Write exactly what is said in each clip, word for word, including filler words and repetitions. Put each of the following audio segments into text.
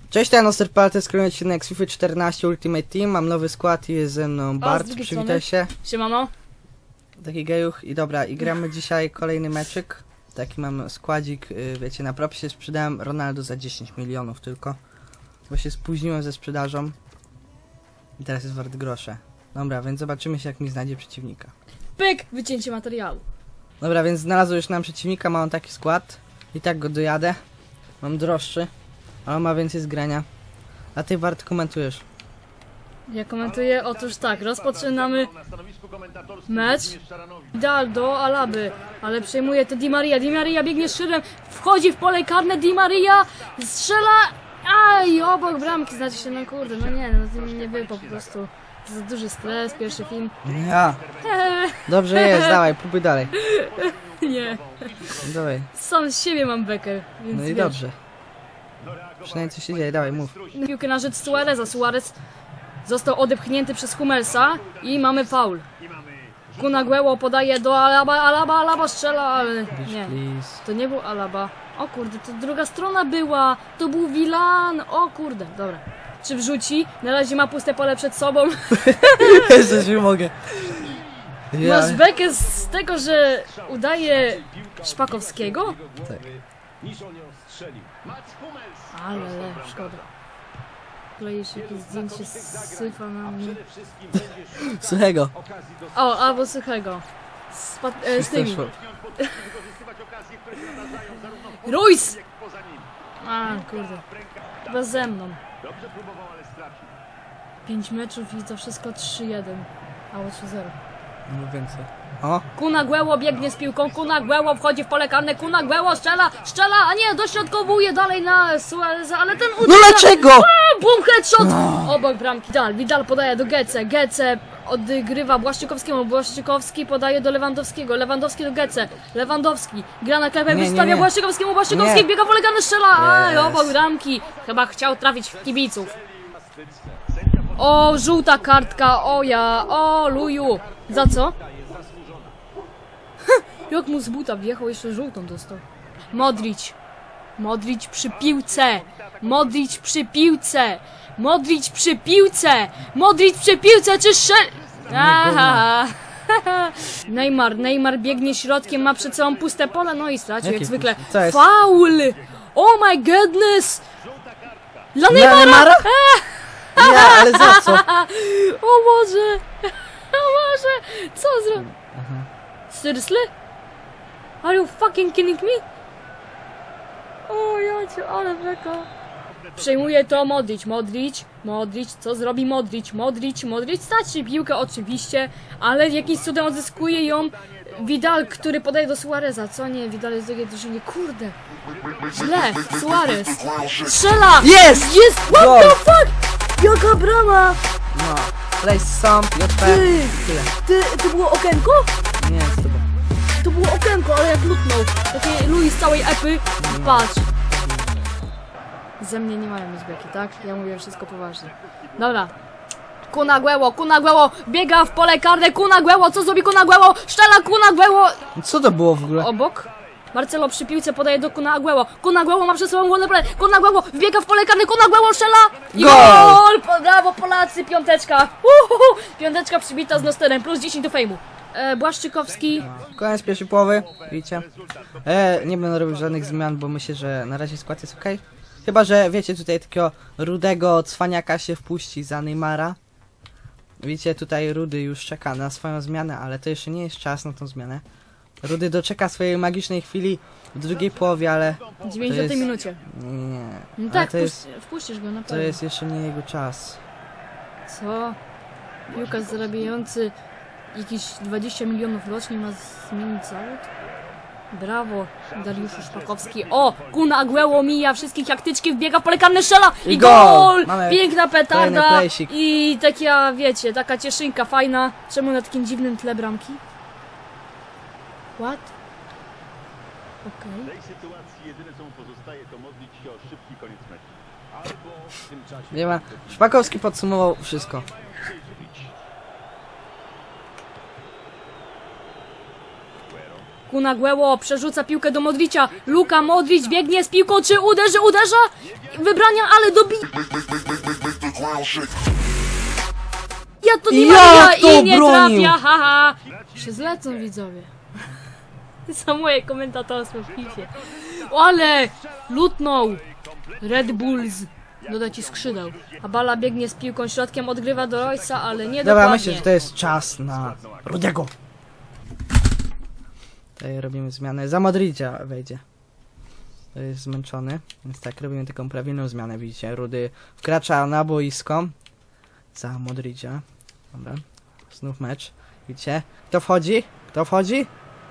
Cześć, ten Osterpal, to jest kolejny odcinek z FIFA czternaście Ultimate Team. Mam nowy skład i jest ze mną Bart, przywitaj się. Siemano. Taki gejuch i dobra, i gramy dzisiaj kolejny meczyk. Taki mam składzik, wiecie, na propsie sprzedałem Ronaldo za dziesięć milionów tylko. Bo się spóźniłem ze sprzedażą. I teraz jest wart grosze. Dobra, więc zobaczymy się, jak mi znajdzie przeciwnika. Pyk! Wycięcie materiału. Dobra, więc znalazłem już nam przeciwnika, mam taki skład. I tak go dojadę. Mam droższy, ale ma więcej zgrania. A ty, Bart, komentujesz. Ja komentuję, otóż tak, rozpoczynamy mecz. Dal do Alaby, ale przejmuje to Di Maria. Di Maria biegnie z szybem, wchodzi w pole karne, Di Maria strzela. Aj, obok bramki, znaczy się, no kurde, no nie, no to nie był po prostu. Za duży stres, pierwszy film. Ja. Dobrze jest, dawaj, próbuj dalej. Nie. Dawaj. Sam z siebie mam bekę, więc No i wiesz. dobrze. Przynajmniej coś się dzieje, dawaj, mów. Piłkę na rzecz Suareza. Suarez został odepchnięty przez Hummelsa i mamy faul. Kun Aguero podaje do Alaba, Alaba, Alaba strzela, ale nie. Please. To nie był Alaba. O kurde, to druga strona była. To był Wilan. O kurde, dobra. Czy wrzuci? Na razie ma puste pole przed sobą. Jeszcze się mogę. Ja. Masz bekę z tego, że udaje Szpakowskiego? Tak. Ale le, szkoda. Kleisz jakieś zdjęcie syfa na mnie. Suchego. O, albo suchego. Z, pat- e, z tymi. Ruiz! A, kurde. Chyba ze mną. Pięć meczów i to wszystko trzy jeden. Albo trzy zero. No więcej. O, Kun Aguero biegnie z piłką, Kun Aguero wchodzi w pole karne, Kun Aguero strzela, strzela, a nie, dośrodkowuje dalej na Suareza, ale ten uderza. no dlaczego? A, bum, headshot! Obok bramki. Vidal, Vidal podaje do Gece, Gece odgrywa Błaszczykowskiemu, Błaszczykowski podaje do Lewandowskiego, Lewandowski do Gece, Lewandowski gra na klepę, Nie, nie, wystawia nie. Błaszczykowskiemu, Błaszczykowski Nie. biega w pole karne, strzela, a, Yes. obok bramki. Chyba chciał trafić w kibiców. O, żółta kartka, o ja, o luju. Za co? Jak mu z buta wjechał, jeszcze żółtą dostał. Modrić. Modrić przy piłce. Modrić przy piłce. Modrić przy piłce. Modrić przy piłce, czy szel... Aha. Neymar, Neymar biegnie środkiem, ma przed sobą puste pole, no i stracił Jakie jak zwykle. puste? Co jest? Faul! Oh my goodness! Dla Dla Neymara! Neymara? Ja, ale za co? O Boże! O Boże! Co zrobił? Seriously? Are you fucking kidding me? O jacie, ale beka. Przejmuje to Modrić, Modrić, Modrić, co zrobi Modrić, Modrić, Modrić, straci piłkę oczywiście, ale jakimś cudem odzyskuje ją Vidal, który podaje do Suareza, co nie, Vidal jest w drugiej drużynie, kurde. Źle, Suarez, strzela! Jest! Jest! What Gol. the fuck? Jaka brama! No. Play some, J P. Ty, Tyle. ty, to było okienko? Nie jest to. To było okienko, ale jak lutnął. Takie Louis z całej epy. Patrz. Ze mnie nie mają mieć beki, tak? Ja mówię wszystko poważnie. Dobra. Kun Aguero, Kun Aguero biega w pole karne, Kun Aguero, co zrobi Kun Aguero? Strzela Kun Aguero! Co to było w ogóle? Obok. Marcelo przy piłce podaje do Kun Aguero. Kun Aguero ma przed sobą wolne pole. Kun Aguero wbiega w pole karne, Kun Aguero strzela! I Gol! gol! Brawo Polacy, piąteczka. Uhuhu. Piąteczka przybita z Nosterem, plus dziesięć do fejmu. E, Błaszczykowski. Koniec pierwszej połowy, widzicie? E, nie będę robił żadnych zmian, bo myślę, że na razie skład jest ok. Chyba, że wiecie, tutaj takiego rudego cwaniaka się wpuści za Neymara. Widzicie, tutaj Rudy już czeka na swoją zmianę, ale to jeszcze nie jest czas na tą zmianę. Rudy doczeka swojej magicznej chwili w drugiej połowie, ale... W dziewięćdziesiątej To jest- minucie. Nie, No ale tak, to jest, wpuść, wpuścisz go na to pewno. jest jeszcze nie jego czas. Co? Piłkarz zarabiający jakieś dwadzieścia milionów rocznie ma zmienić zawód? Brawo, Dariuszu Szpakowski. O! Kun Aguero mija wszystkich jak tyczki, wbiega w pole karne, strzela i, I gol! gol! Mamy Piękna kolejny petarda plejsik. i taka, wiecie, taka cieszynka fajna. Czemu na takim dziwnym tle bramki? What? Okej. W tej sytuacji jedyne co mu pozostaje to modlić się o szybki koniec meczu. Albo w tym czasie... Nie ma. Szpakowski podsumował wszystko. Kun Agüero przerzuca piłkę do Modricia. Luka Modric biegnie z piłką, czy uderzy, uderza? Wybrania, ale dobi... Ja to nie Jak ma to i nie bronił? trafia, haha. Się zlecą widzowie. Za moje komentatorstwo w FIFA. Ale lutnął Red Bulls. Doda ci skrzydeł. A Bala biegnie z piłką środkiem, odgrywa do Royce'a, ale nie Dobra, dokładnie. myślę, że to jest czas na Rudego. Tutaj robimy zmianę. Za Madrycia wejdzie. To jest zmęczony, więc tak, robimy taką prawilną zmianę, widzicie. Rudy wkracza na boisko. Za Modricia. Dobra. Znów mecz. Widzicie? Kto wchodzi? Kto wchodzi?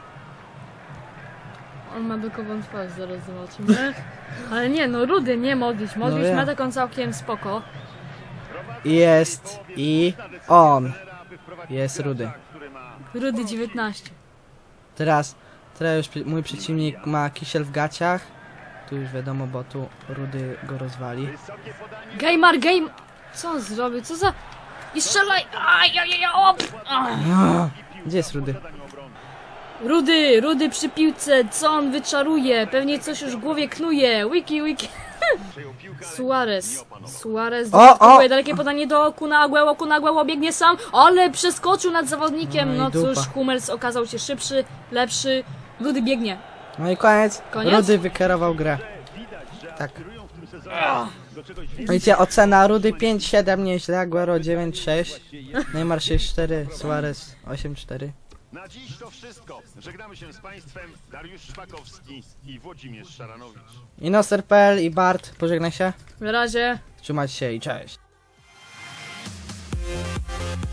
On ma bekową twarz, zaraz zobaczymy. Ale nie, no Rudy, nie Modric. Modric No ma ja. taką całkiem spoko. Jest i on. Jest Rudy. Rudy dziewiętnaście. Teraz, teraz już przy- mój przeciwnik ma kisiel w gaciach. Tu już wiadomo, bo tu Rudy go rozwali. Gamer, game... Co on zrobił? Co za... I strzelaj! Aj, aj, aj, op! Ach. Gdzie jest Rudy? Rudy, Rudy przy piłce, co on wyczaruje? Pewnie coś już w głowie knuje. Wiki, wiki. Suarez. Suarez O, dodatkuje o! dalekie podanie do Kuna Agüero. Kun Agüero biegnie sam, ale przeskoczył nad zawodnikiem. No i No cóż, dupa. Hummels okazał się szybszy, lepszy. Rudy biegnie. No i koniec. Koniec? Rudy wykierował grę. Tak. Widzicie, ocena Rudy pięć siedem, nieźle, Agüero dziewięć sześć, Neymar sześć cztery, Suarez osiem cztery. Na dziś to wszystko. Żegnamy się z Państwem. Dariusz Szpakowski i Włodzimierz Szaranowicz. Inoster kropka p l i Bart, pożegnaj się. Na razie. Trzymajcie się i cześć.